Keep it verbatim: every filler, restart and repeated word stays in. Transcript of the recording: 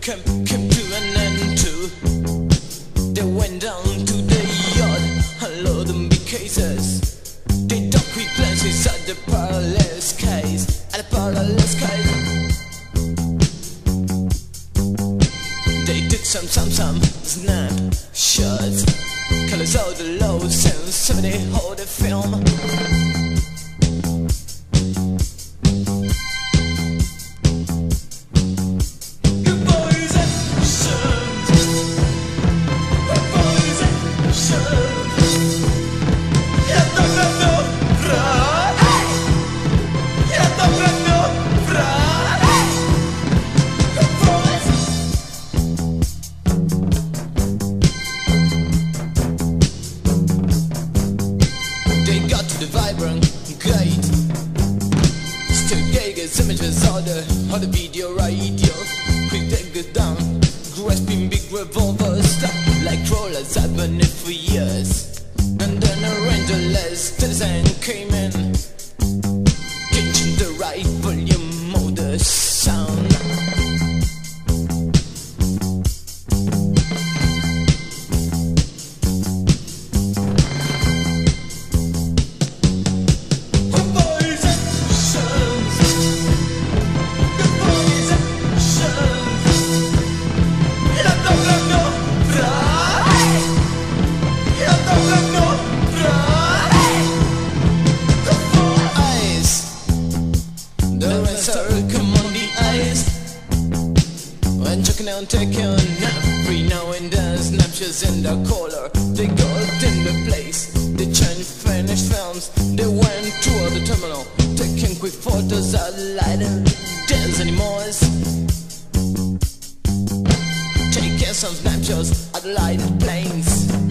came, came to an end too. They went down to the yard, unload them big cases. They dug quick glances at the parallel skies, at the parallel skies. They took some, some, some snap shots, colors out the low sense, somebody hold the film. The vibrant gate still Geiger's images on the, on the video radio. Quick take it down, grasping big revolvers like crawlers I've been it for years. And then a rangerless citizen came in, catching the right volume of the sound. Come on the ice when checking out, taking every now and then snapshots in the collar. They got in the place, they changed finished films. They went to the terminal, taking quick photos at lighting dance anymore. Taking some snapshots at lighted planes.